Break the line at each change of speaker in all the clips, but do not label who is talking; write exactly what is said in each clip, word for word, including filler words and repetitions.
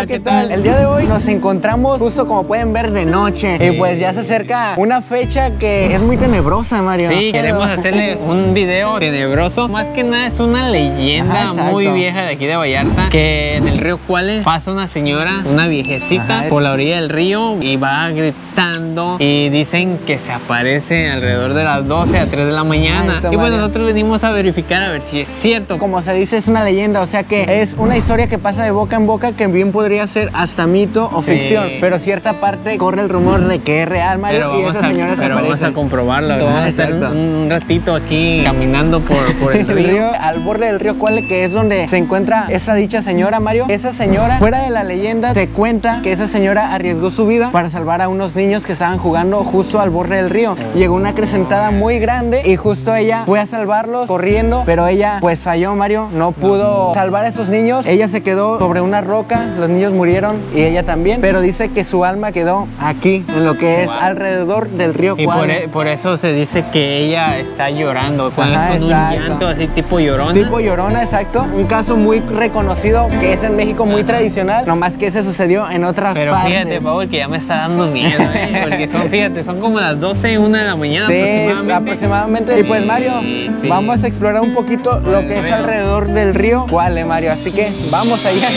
Hola, ¿qué tal? El día de hoy nos encontramos justo como pueden ver de noche. Sí. Y pues ya se acerca una fecha que es muy tenebrosa, Mario.
Sí, queremos hacerle un video tenebroso. Más que nada es una leyenda Ajá, muy vieja de aquí de Vallarta, que en el río Cuales pasa una señora, una viejecita, Ajá. por la orilla del río y va gritando y dicen que se aparece alrededor de las doce a tres de la mañana. Eso, y pues Mario. nosotros venimos a verificar a ver si es cierto.
Como se dice, es una leyenda, o sea que es una historia que pasa de boca en boca que bien podría ser hasta mito o sí. ficción, pero cierta parte corre el rumor de que es real, Mario, pero y esa señora
a,
se
pero
aparece.
Vamos a comprobarlo. Ajá, vamos a estar un, un ratito aquí caminando por, por el, río.
el río. Al borde del río Cuale, que es donde se encuentra esa dicha señora, Mario. Esa señora, fuera de la leyenda, se cuenta que esa señora arriesgó su vida para salvar a unos niños que estaban jugando justo al borde del río. Oh. Llegó una acrecentada muy grande y justo ella fue a salvarlos corriendo, pero ella pues falló, Mario, no pudo no. salvar a esos niños. Ella se quedó sobre una roca, los niños murieron y ella también, pero dice que su alma quedó aquí, en lo que es wow. alrededor del río
y
Cuale.
por, por eso se dice que ella está llorando, cuando Ajá, es con exacto. un llanto así tipo llorona.
Tipo llorona, exacto. Un caso muy reconocido que es en México muy Ajá. tradicional, nomás que ese sucedió en otras
pero
partes.
Pero fíjate, Paul, que ya me está dando miedo, ¿eh? Porque son, fíjate, son como las doce, una de la mañana
sí,
aproximadamente.
aproximadamente. Y pues, Mario, sí, sí. vamos a explorar un poquito lo que es alrededor del río Cuale, Mario. Así que vamos allá.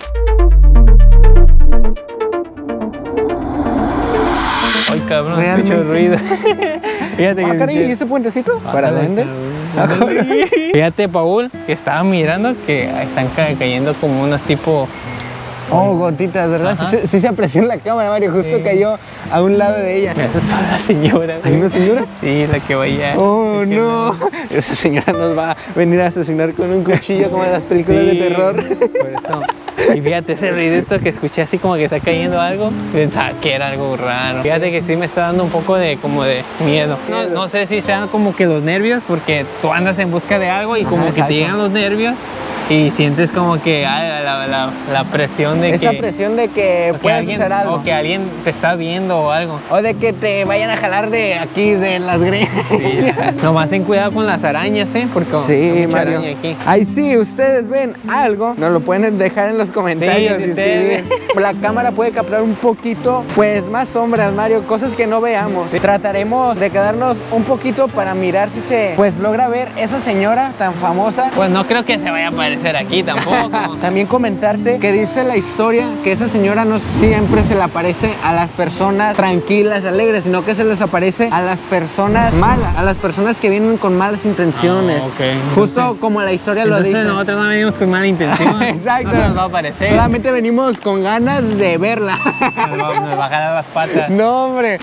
Ay, cabrón, escucho ruido.
Fíjate que... Ah, ¿y ese puentecito? Ah, ¿Para dónde?
Fíjate, Paul, que estaba mirando que están ca cayendo como unos tipo...
Oh, gotitas, ¿verdad? Sí, sí se apreció en la cámara, Mario. Justo sí. cayó a un lado de ella.
Esa es la señora.
¿Hay una señora?
Sí, la que vaya.
Oh, no. no. Esa señora nos va a venir a asesinar con un cuchillo como en las películas sí, de terror.
Por eso. Y fíjate ese ruidito que escuché así como que está cayendo algo. Pensaba que era algo raro. Fíjate que sí me está dando un poco de como de miedo. No, no sé si sean como que los nervios, porque tú andas en busca de algo y como Ajá, que exacto. te llegan los nervios. Y sientes como que ah, la, la, la presión de
Esa
que... Esa
presión de que puedas
alguien,
hacer algo.
O que alguien te está viendo o algo.
O de que te vayan a jalar de aquí, de las greñas.
Sí, nomás ten cuidado con las arañas, ¿eh? Porque
sí,
hay mucha
Mario.
araña aquí.
Ahí sí, ustedes ven algo, nos lo pueden dejar en los comentarios. Sí, sí. La cámara puede captar un poquito, pues más sombras, Mario, cosas que no veamos. Sí. Trataremos de quedarnos un poquito para mirar si se pues logra ver esa señora tan famosa.
Pues no creo que se vaya a aparecer aquí tampoco.
También comentarte que dice la historia que esa señora no siempre se le aparece a las personas tranquilas, alegres, sino que se les aparece a las personas malas, a las personas que vienen con malas intenciones.
Ah, okay.
Justo
entonces,
como la historia lo dice.
Nosotros no venimos con mala intención.
Exacto.
No nos va a aparecer.
Solamente venimos con ganas de verla.
Nos va, nos va a jalar las patas.
No, hombre.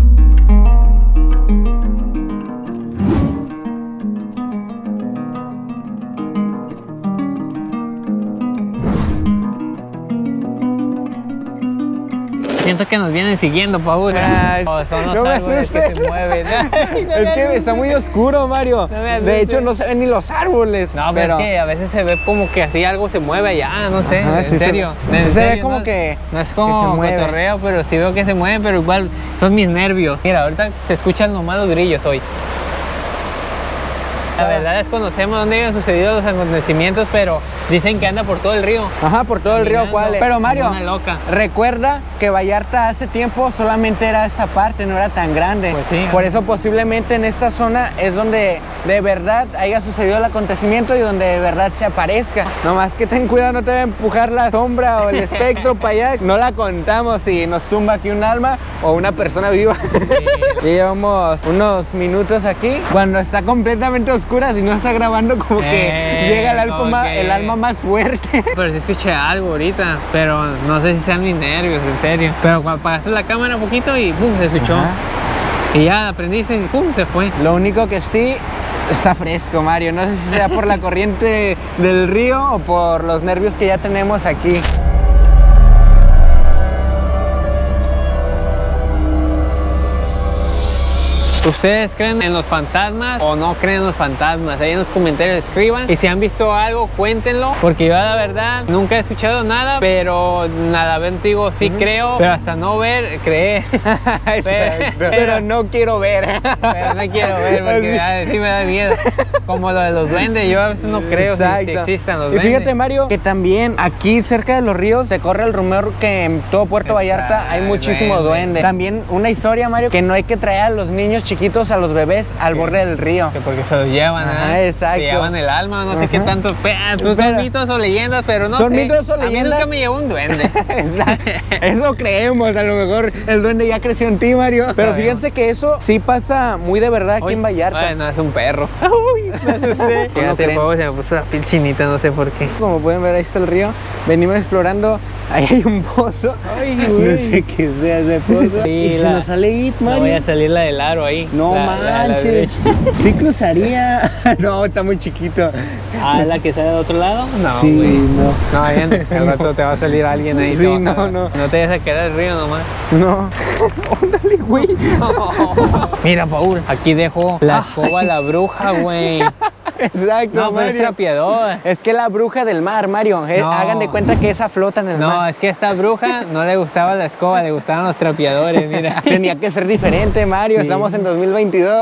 Siento que nos vienen siguiendo, Paul. Ay, oh, son los
no me
árboles que se mueven. Ay, no
es que está muy oscuro, Mario. No de hecho, no se ven ni los árboles.
No, pero, pero es que a veces se ve como que así algo se mueve allá, no sé. Ajá, en
sí
serio.
Se,
en
sí
serio,
se ve como
no,
que
no es como cotorreo, pero sí veo que se mueven, pero igual son mis nervios. Mira, ahorita se escuchan nomás los grillos hoy. La verdad desconocemos dónde han sucedido los acontecimientos, pero dicen que anda por todo el río.
Ajá, por todo el río Cuale. Pero Mario,
una loca.
recuerda que Vallarta hace tiempo solamente era esta parte, no era tan grande.
Pues sí.
Por eso posiblemente en esta zona es donde de verdad haya sucedido el acontecimiento y donde de verdad se aparezca. Nomás que ten cuidado, no te va a empujar la sombra o el espectro para allá. No la contamos si nos tumba aquí un alma o una persona viva. Sí. Ya llevamos unos minutos aquí. Cuando está completamente oscuro, si no está grabando, como eh, que llega el alma, que... el alma más fuerte.
Pero sí escuché algo ahorita, pero no sé si sean mis nervios, en serio. Pero cuando apagaste la cámara un poquito y pum, se escuchó. Ajá. Y ya aprendiste y pum, se fue.
Lo único que sí, está fresco, Mario. No sé si sea por la corriente del río o por los nervios que ya tenemos aquí.
¿Ustedes creen en los fantasmas o no creen en los fantasmas? Ahí en los comentarios escriban. Y si han visto algo, cuéntenlo. Porque yo la verdad nunca he escuchado nada, pero nada, digo, sí uh-huh. creo, pero hasta no ver, creer.
pero, pero no quiero ver.
Pero no quiero ver porque a sí me da miedo. Como lo de los duendes, yo a veces no creo si, si existan los
y
duendes.
Y fíjate, Mario, que también aquí cerca de los ríos se corre el rumor que en todo Puerto Vallarta hay muchísimo duende. También una historia, Mario, que no hay que traer a los niños chiquitos, a los bebés, al sí. borde del río.
Que porque se los llevan,
ah, ¿eh? Exacto.
Se llevan el alma, no sé uh-huh. qué tanto. Pues son mitos o leyendas, pero no
son
sé.
Son mitos o leyendas.
A mí nunca me llevó un duende.
Eso creemos, a lo mejor el duende ya creció en ti, Mario. Pero fíjense que eso sí pasa muy de verdad aquí Uy, en Vallarta.
Bueno, es un perro. Uy, no sé. Fíjate, el juego se me puso la piel chinita, no sé por qué.
Como pueden ver, ahí está el río. Venimos explorando. Ahí hay un pozo.
Ay, güey.
No sé qué sea ese pozo.
Sí,
y
la,
si nos sale It, Mario.
No voy a salir la del aro ahí.
No
la,
manches. La, la sí cruzaría. No, está muy chiquito.
Ah, ¿la que sale del otro lado? No,
sí,
güey.
no.
No, bien, al rato te va a salir alguien ahí.
Sí, no, no.
No te vayas a quedar el río nomás.
No. Óndale, güey.
No. Mira, Paul, aquí dejo la escoba la bruja, güey.
Exacto,
no, pero es trapeador.
Es que la bruja del mar, Mario. Eh, no. Hagan de cuenta que esa flota en el
no,
mar.
No, es que a esta bruja no le gustaba la escoba, le gustaban los trapeadores, mira.
Tenía que ser diferente, Mario. Sí. Estamos en dos mil veintidós.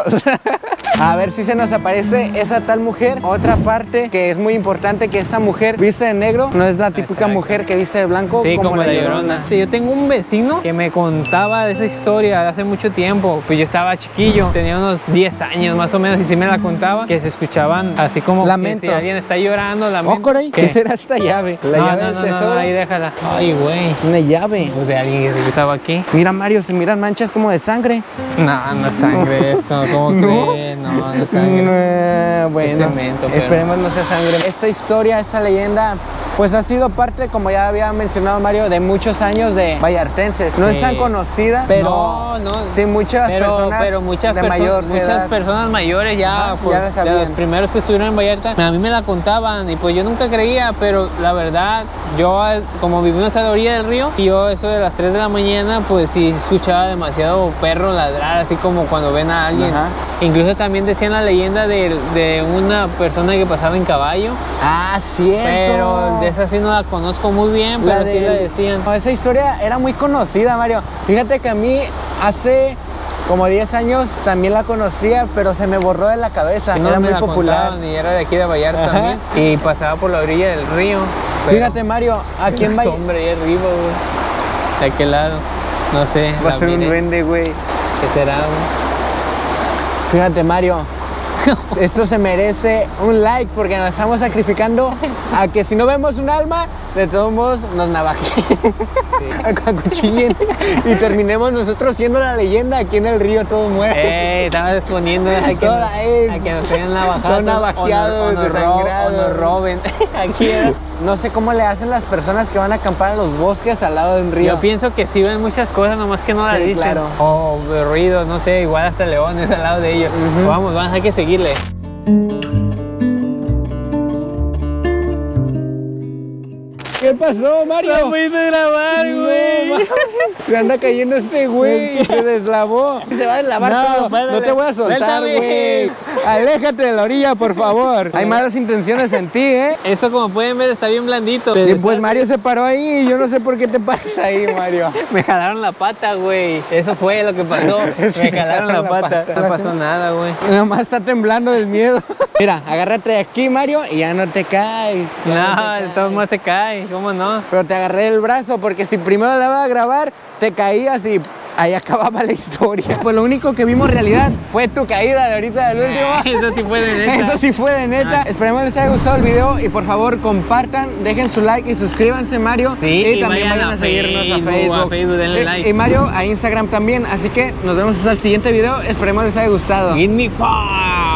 A ver si se nos aparece esa tal mujer. Otra parte que es muy importante, que esa mujer viste de negro, no es la típica Exacto. mujer que viste de blanco.
Sí,
como,
como la, la llorona. llorona. Yo tengo un vecino que me contaba de esa historia hace mucho tiempo. Pues yo estaba chiquillo, tenía unos diez años más o menos, y sí me la contaba, que se escuchaban así como
lamentos.
Que si alguien está llorando, lamentos.
¿Qué? ¿Qué será esta llave? La
no,
llave
no,
del
no,
tesoro.
No, ahí déjala. Ay, güey.
Una llave.
Pues de alguien que estaba aquí.
Mira, Mario, se miran manchas como de sangre.
No, no es sangre eso. ¿Cómo
¿No?
crees? No, no es sangre.
No, bueno,
es cemento, pero...
esperemos no sea sangre. Esta historia, esta leyenda, pues ha sido parte, como ya había mencionado Mario, de muchos años de vallartenses. No sí. es tan conocida, pero
no, no.
sí muchas
pero,
personas
pero muchas
de
perso
mayor
muchas
edad.
personas mayores ya,
Ajá,
pues,
ya la sabían.
De los primeros que estuvieron en Vallarta, a mí me la contaban y pues yo nunca creía, pero la verdad, yo como vivimos a la orilla del río, y yo eso de las tres de la mañana, pues sí escuchaba demasiado perro ladrar, así como cuando ven a alguien. Ajá. Incluso también decían la leyenda de, de una persona que pasaba en caballo.
Ah, cierto.
Pero de esa sí no la conozco muy bien, pero la sí la decían.
No, esa historia era muy conocida, Mario. Fíjate que a mí hace como diez años también la conocía, pero se me borró de la cabeza.
Sí,
no, era muy popular.
Y era de aquí de Vallarta también. Y pasaba por la orilla del río.
Fíjate, Mario, aquí en Vallarta.
Hombre, ahí arriba, güey. ¿De aquel lado? No sé.
Va a ser un duende, güey.
¿Qué será, güey?
Fíjate, Mario, esto se merece un like porque nos estamos sacrificando a que si no vemos un alma, de todos modos nos navajen, sí. acuchillen y terminemos nosotros siendo la leyenda aquí en el río todo muerto.
¡Ey! Estamos exponiendo a que,
Toda, eh,
a que nos hayan navajados,
navajeados,
o nos,
desangrados.
O nos roben. Aquí era.
No sé cómo le hacen las personas que van a acampar a los bosques al lado de un río.
Yo pienso que sí ven muchas cosas, nomás que no
sí,
las dicen.
Claro.
O ruidos, no sé, igual hasta leones al lado de ellos. Uh-huh. Vamos, vamos, hay que seguirle.
¿Qué pasó, Mario?
No pudiste grabar, güey.
No, se anda cayendo este güey. Se deslavó. Se va a deslavar no, todo. Párale. No te voy a soltar, güey. Aléjate de la orilla, por favor. Hay malas intenciones en ti, ¿eh?
Esto, como pueden ver, está bien blandito.
Y pues Mario se paró ahí y yo no sé por qué te paras ahí, Mario.
Me jalaron la pata, güey. Eso fue lo que pasó. Me jalaron la, la pata. pata. No pasó nada, güey.
Nada más está temblando del miedo. Mira, agárrate de aquí, Mario, y ya no te caes.
No, de todos modos te caes. ¿Cómo no?
Pero te agarré el brazo porque si primero la vas a grabar, te caías y ahí acababa la historia. Pues lo único que vimos en realidad fue tu caída de ahorita del último.
Eso sí fue de neta.
Eso sí fue de neta. Ah. Esperemos les haya gustado el video y por favor compartan, dejen su like y suscríbanse, Mario.
Sí,
y,
y
también vayan a, a seguirnos
Facebook,
a Facebook.
A Facebook, denle
y,
like.
Y Mario a Instagram también. Así que nos vemos hasta el siguiente video. Esperemos les haya gustado.
Give me five.